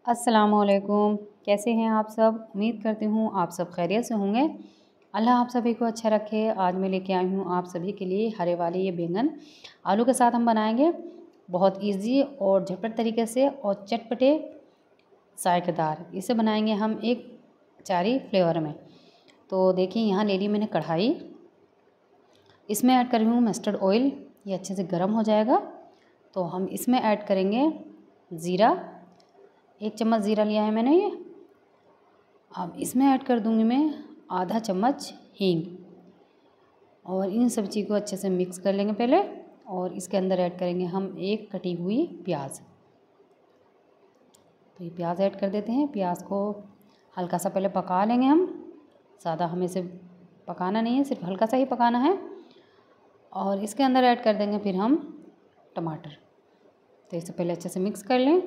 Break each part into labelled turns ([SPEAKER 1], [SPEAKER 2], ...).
[SPEAKER 1] अस्सलामुअलैकुम। कैसे हैं आप सब? उम्मीद करती हूँ आप सब खैरियत से होंगे। अल्लाह आप सभी को अच्छा रखे। आज मैं लेके आई हूँ आप सभी के लिए हरे वाले ये बैंगन आलू के साथ हम बनाएंगे। बहुत इजी और झटपट तरीके से और चटपटे जायकेदार इसे बनाएंगे हम एक अचारी फ्लेवर में। तो देखिए यहाँ ले ली मैंने कढ़ाई, इसमें ऐड कर रही हूँ मस्टर्ड ऑयल। ये अच्छे से गर्म हो जाएगा तो हम इसमें ऐड करेंगे ज़ीरा। 1 चम्मच ज़ीरा लिया है मैंने ये। अब इसमें ऐड कर दूंगी मैं आधा चम्मच हींग और इन सब चीज़ को अच्छे से मिक्स कर लेंगे पहले। और इसके अंदर ऐड करेंगे हम एक कटी हुई प्याज। तो ये प्याज ऐड कर देते हैं। प्याज को हल्का सा पहले पका लेंगे हम, ज़्यादा हमें इसे पकाना नहीं है, सिर्फ हल्का सा ही पकाना है। और इसके अंदर ऐड कर देंगे फिर हम टमाटर। तो इसे पहले अच्छे से मिक्स कर लें।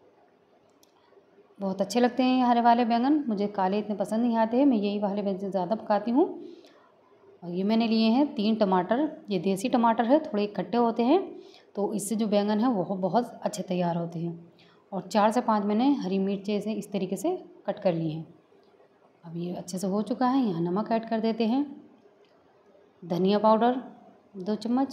[SPEAKER 1] बहुत अच्छे लगते हैं ये हरे वाले बैंगन, मुझे काले इतने पसंद नहीं आते हैं, मैं यही वाले बैंगन ज़्यादा पकाती हूँ। और ये मैंने लिए हैं 3 टमाटर। ये देसी टमाटर है, थोड़े खट्टे होते हैं तो इससे जो बैंगन है वो बहुत अच्छे तैयार होते हैं। और 4 से 5 मैंने हरी मिर्चें इसे इस तरीके से कट कर लिए हैं। अब ये अच्छे से हो चुका है। यहाँ नमक ऐड कर देते हैं, धनिया पाउडर 2 चम्मच,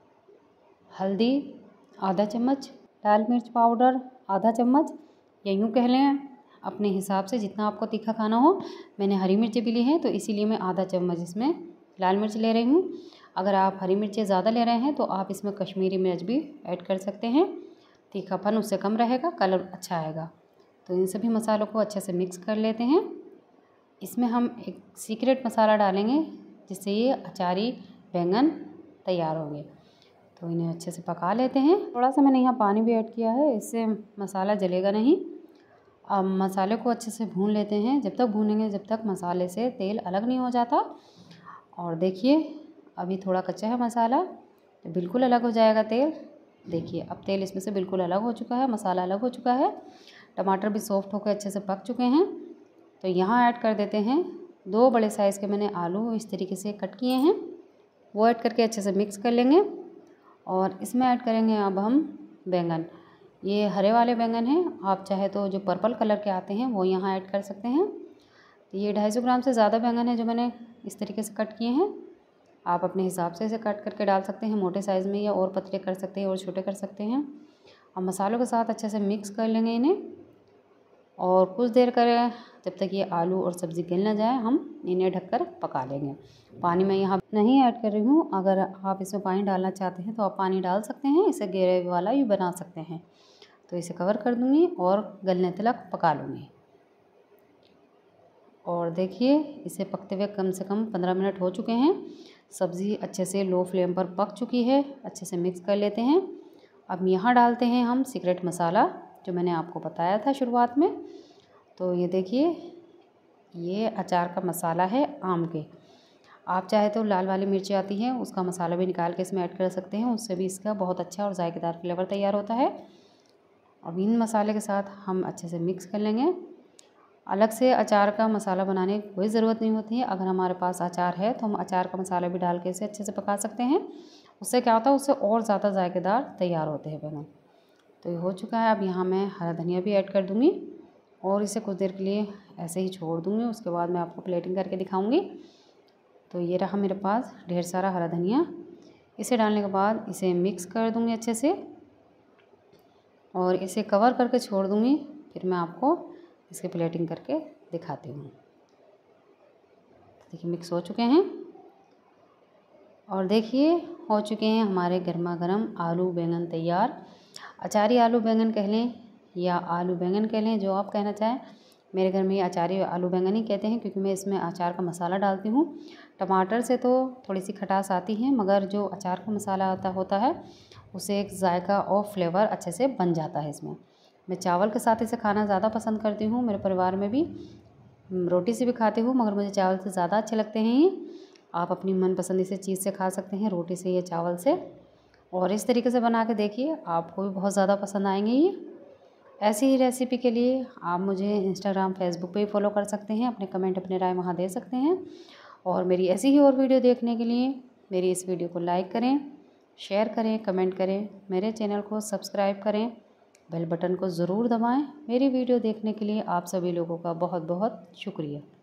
[SPEAKER 1] हल्दी आधा चम्मच, लाल मिर्च पाउडर आधा चम्मच, या यूँ कह लें अपने हिसाब से जितना आपको तीखा खाना हो। मैंने हरी मिर्चें भी ली हैं तो इसीलिए मैं आधा चम्मच इसमें लाल मिर्च ले रही हूँ। अगर आप हरी मिर्चें ज़्यादा ले रहे हैं तो आप इसमें कश्मीरी मिर्च भी ऐड कर सकते हैं, तीखापन उससे कम रहेगा, कलर अच्छा आएगा। तो इन सभी मसालों को अच्छे से मिक्स कर लेते हैं। इसमें हम एक सीक्रेट मसाला डालेंगे जिससे ये अचारी बैंगन तैयार होंगे। तो इन्हें अच्छे से पका लेते हैं। थोड़ा सा मैंने यहाँ पानी भी ऐड किया है, इससे मसाला जलेगा नहीं। अब मसाले को अच्छे से भून लेते हैं, जब तक भूनेंगे जब तक मसाले से तेल अलग नहीं हो जाता। और देखिए अभी थोड़ा कच्चा है मसाला, तो बिल्कुल अलग हो जाएगा तेल। देखिए अब तेल इसमें से बिल्कुल अलग हो चुका है, मसाला अलग हो चुका है, टमाटर भी सॉफ्ट होकर अच्छे से पक चुके हैं। तो यहाँ ऐड कर देते हैं 2 बड़े साइज़ के मैंने आलू इस तरीके से कट किए हैं, वो ऐड करके अच्छे से मिक्स कर लेंगे। और इसमें ऐड करेंगे अब हम बैंगन। ये हरे वाले बैंगन हैं, आप चाहे तो जो पर्पल कलर के आते हैं वो यहाँ ऐड कर सकते हैं। तो ये 250 ग्राम से ज़्यादा बैंगन है जो मैंने इस तरीके से कट किए हैं। आप अपने हिसाब से इसे कट करके डाल सकते हैं, मोटे साइज़ में या और पतले कर सकते हैं और छोटे कर सकते हैं। अब मसालों के साथ अच्छे से मिक्स कर लेंगे इन्हें और कुछ देर करें जब तक ये आलू और सब्ज़ी गल ना जाए, हम इन्हें ढककर पका लेंगे। पानी मैं यहाँ नहीं ऐड कर रही हूँ, अगर आप इसमें पानी डालना चाहते हैं तो आप पानी डाल सकते हैं, इसे ग्रेवी वाला भी बना सकते हैं। तो इसे कवर कर दूँगी और गलने तक पका लूँगी। और देखिए इसे पकते हुए कम से कम 15 मिनट हो चुके हैं। सब्ज़ी अच्छे से लो फ्लेम पर पक चुकी है, अच्छे से मिक्स कर लेते हैं। अब यहाँ डालते हैं हम सीक्रेट मसाला जो मैंने आपको बताया था शुरुआत में। तो ये देखिए ये अचार का मसाला है आम के। आप चाहे तो लाल वाली मिर्ची आती है उसका मसाला भी निकाल के इसमें ऐड कर सकते हैं, उससे भी इसका बहुत अच्छा और जायकेदार फ्लेवर तैयार होता है। अब इन मसाले के साथ हम अच्छे से मिक्स कर लेंगे। अलग से अचार का मसाला बनाने की कोई ज़रूरत नहीं होती है, अगर हमारे पास अचार है तो हम अचार का मसाला भी डाल के इसे अच्छे से पका सकते हैं। उससे क्या होता है, उससे और ज़्यादा जायकेदार तैयार होते हैं बैंगन। तो ये हो चुका है। अब यहाँ मैं हरा धनिया भी ऐड कर दूँगी और इसे कुछ देर के लिए ऐसे ही छोड़ दूँगी, उसके बाद मैं आपको प्लेटिंग करके दिखाऊँगी। तो ये रहा मेरे पास ढेर सारा हरा धनिया। इसे डालने के बाद इसे मिक्स कर दूँगी अच्छे से और इसे कवर करके छोड़ दूँगी। फिर मैं आपको इसकी प्लेटिंग करके दिखाती हूँ। देखिए मिक्स हो चुके हैं और देखिए हो चुके हैं हमारे गर्मा गर्म आलू बैंगन तैयार। अचारी आलू बैंगन कह लें या आलू बैंगन कह लें, जो आप कहना चाहें। मेरे घर में ये अचारी आलू बैंगन ही कहते हैं क्योंकि मैं इसमें अचार का मसाला डालती हूँ। टमाटर से तो थोड़ी सी खटास आती है, मगर जो अचार का मसाला होता है उससे एक जायका और फ्लेवर अच्छे से बन जाता है इसमें। मैं चावल के साथ इसे खाना ज़्यादा पसंद करती हूँ, मेरे परिवार में भी रोटी से भी खाती हूँ, मगर मुझे चावल से ज़्यादा अच्छे लगते हैं ये। आप अपनी मनपसंद से चीज़ से खा सकते हैं, रोटी से या चावल से। और इस तरीके से बना के देखिए, आपको भी बहुत ज़्यादा पसंद आएंगे ये। ऐसी ही रेसिपी के लिए आप मुझे इंस्टाग्राम फेसबुक पे भी फॉलो कर सकते हैं, अपने कमेंट अपने राय वहाँ दे सकते हैं। और मेरी ऐसी ही और वीडियो देखने के लिए मेरी इस वीडियो को लाइक करें, शेयर करें, कमेंट करें, मेरे चैनल को सब्सक्राइब करें, बेल बटन को ज़रूर दबाएं। मेरी वीडियो देखने के लिए आप सभी लोगों का बहुत बहुत शुक्रिया।